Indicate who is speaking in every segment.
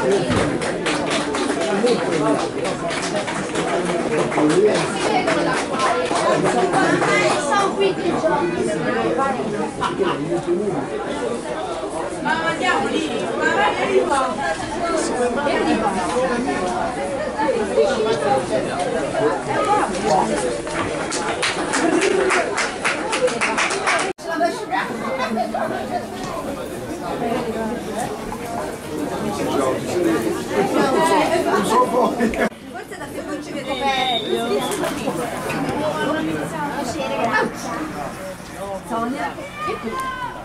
Speaker 1: Ma andiamo lì, forse da che non ci vede meglio. Sonia e tu.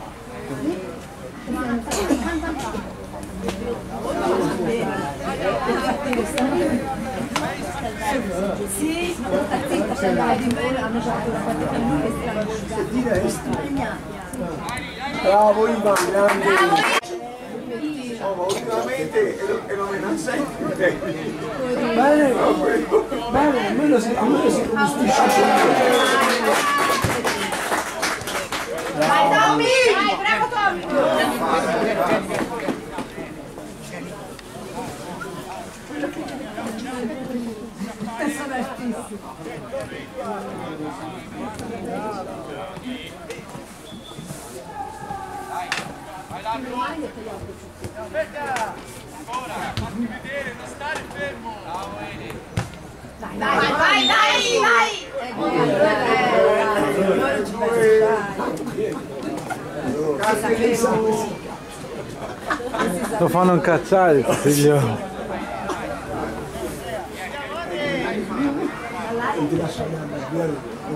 Speaker 1: Sì, hanno giocato una parte per lui che strano.
Speaker 2: Bravo Ivan, grande! Oh, ma ultimamente è non sempre. Bene, bene, almeno si conoscisce sempre.
Speaker 1: Vai Tommy! Vai, bravo Tommy! Sono artistico.
Speaker 3: Aspetta! Ancora! Fatti vedere, non stare fermo! Bravo Eli!
Speaker 1: Vai, vai, vai!
Speaker 4: Lo fanno incazzare, figlio.
Speaker 2: Non ti lascio andare,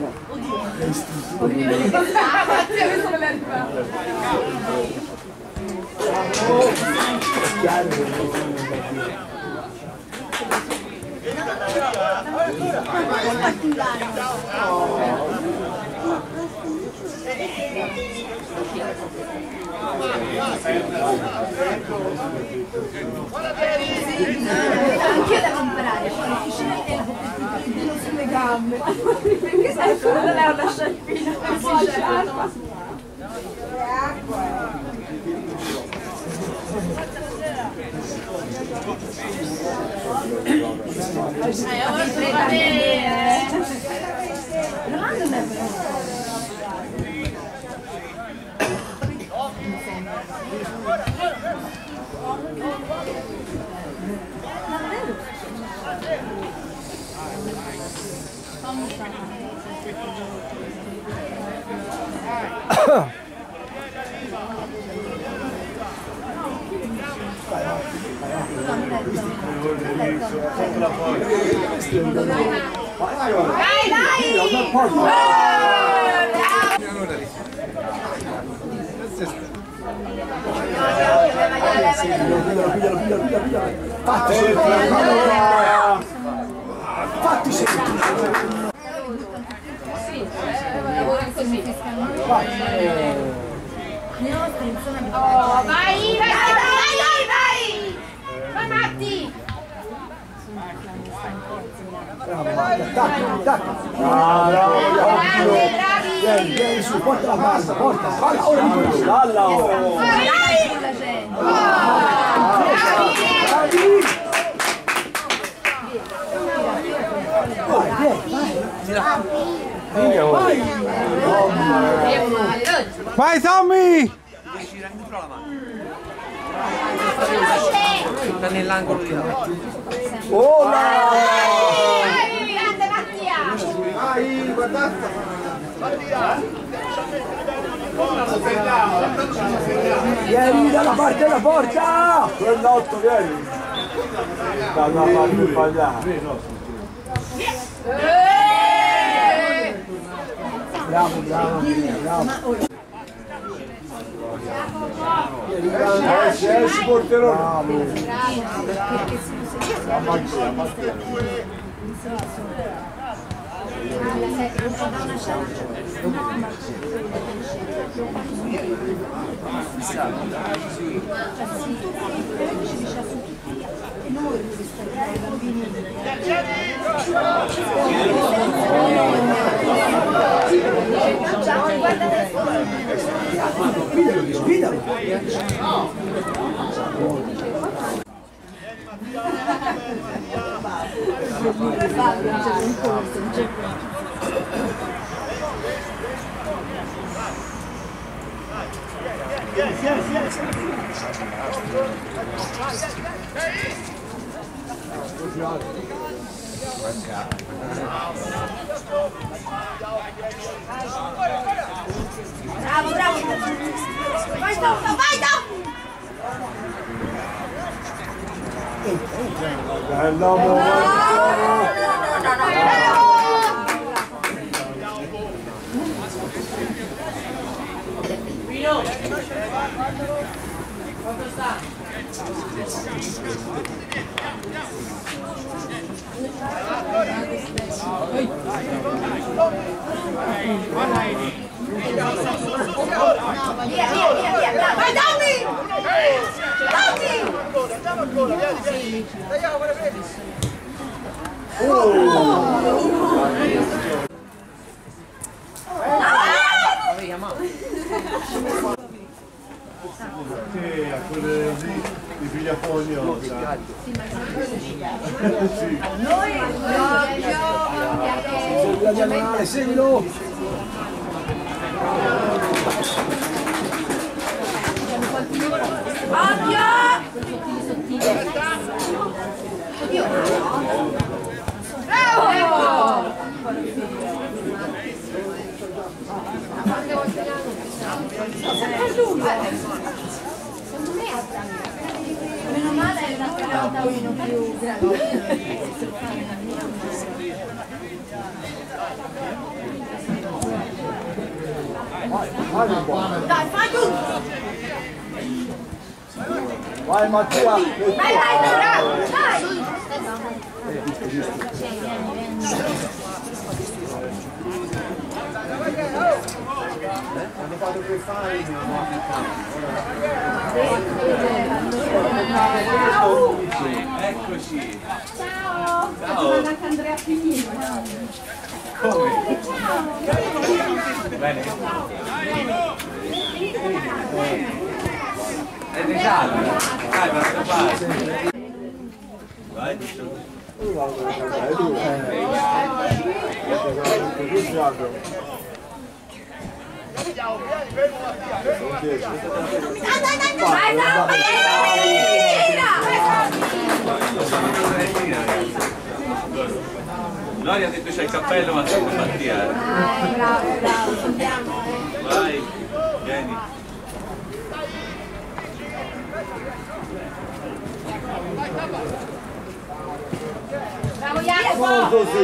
Speaker 1: Anch'io devo imparare a fare il pelo sulle gambe. Perché sai solo da lei una sciarpina per sciarpa. Dai,
Speaker 2: fatti sentire.
Speaker 1: Oh, vai, vai! Vai Matti!
Speaker 2: Bravo, attacca! Bravo, vieni su, porta la palla, porta, ora di palla!
Speaker 1: Vai!
Speaker 4: Vai Tommy!
Speaker 3: Sta nell'angolo di là.
Speaker 1: Vai, grande Mattia!
Speaker 2: Vai, guardate! Vieni dalla parte della porta! Quell'otto, vieni! Dalla parte sbagliata! Bravo! Si porterò!
Speaker 1: Bravo, bravo! Vai Tom, vai Tom!
Speaker 2: Bello amore!
Speaker 5: Quanto sta?
Speaker 1: Via, vai Tommy! Tommy!
Speaker 3: Andiamo ancora, vieni. Tagliamo, guarda bene.
Speaker 2: Sì, a quelle lì di figlia fognosa.
Speaker 1: Noi
Speaker 2: La diagonale, seguilo!
Speaker 1: Occhio! Bravo! Meno male è una tavolino più grande. Dai, fai tu!
Speaker 2: Vai Mattia!
Speaker 1: Vai, bravo! Dai!
Speaker 2: Hanno fatto quei fai!
Speaker 3: Eccoci.
Speaker 1: Ciao!
Speaker 3: Ciao.
Speaker 1: Anche Andrea Pignino.
Speaker 3: Come? Bene. È di giallo. Dai, dall'altra parte. Vai.
Speaker 1: Vai,
Speaker 3: Gloria ha detto c'è il cappello ma sei Mattia.
Speaker 1: bravo, andiamo.
Speaker 3: Vai, vieni.
Speaker 1: Bravo Jacopo!
Speaker 2: Molto sì!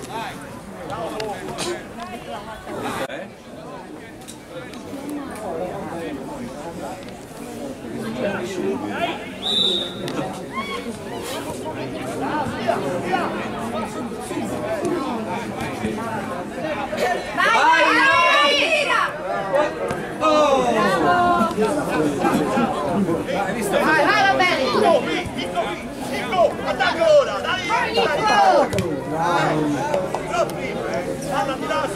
Speaker 1: Vai! Vai, va bene!
Speaker 3: Nico, attacca ora, dai! Anna, ti lasci!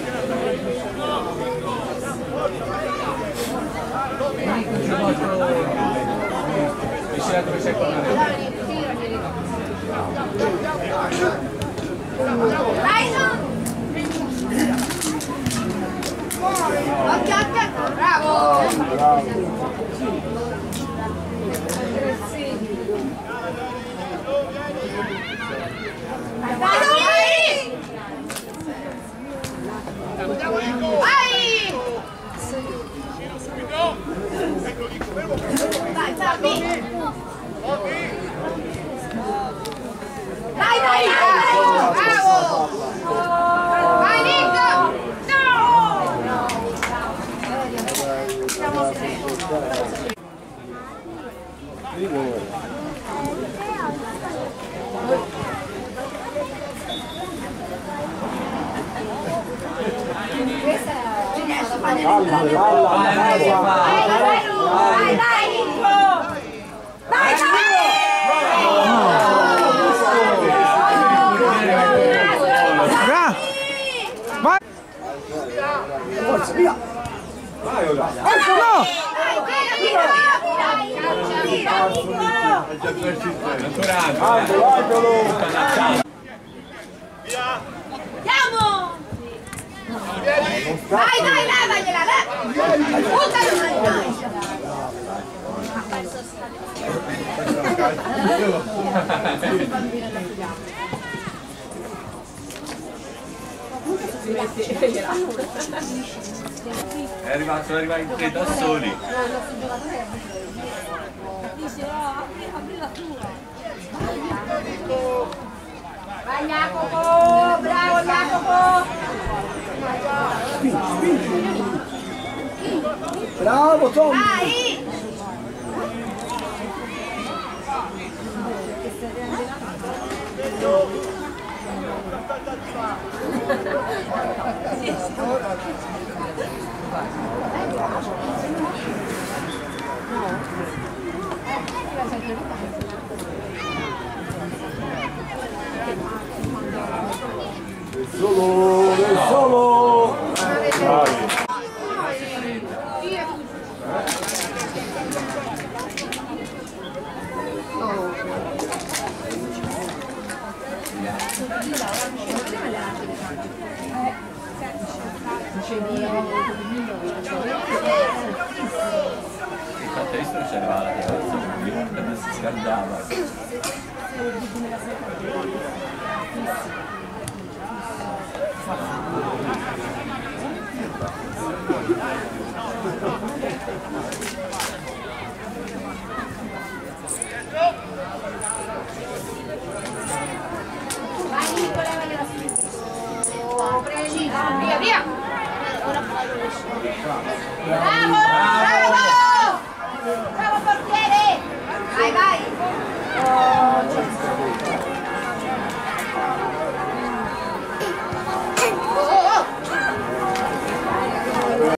Speaker 3: Vicino dove c'è con
Speaker 1: Dai, occhio, bravo! Vai, vai! Vai, Tommy! Dai, bravo! Vai, Nico! No! Siamo tre.
Speaker 4: Vai!
Speaker 2: Forza, via! Vai ora!
Speaker 4: No!
Speaker 2: Angelo!
Speaker 1: Andiamo! Dai, levagliela! Buttalo!
Speaker 3: È arrivato in tre da soli.
Speaker 1: Apri la tua. Vai Jacopo, bravo Jacopo.
Speaker 2: Bravo Tom!
Speaker 1: Vai!
Speaker 2: Solo! Bravi!
Speaker 3: Infatti visto che c'era la ragazza, si scaldava.
Speaker 1: Vai Nicola, vai nella prendi, via via. Bravo, bravo!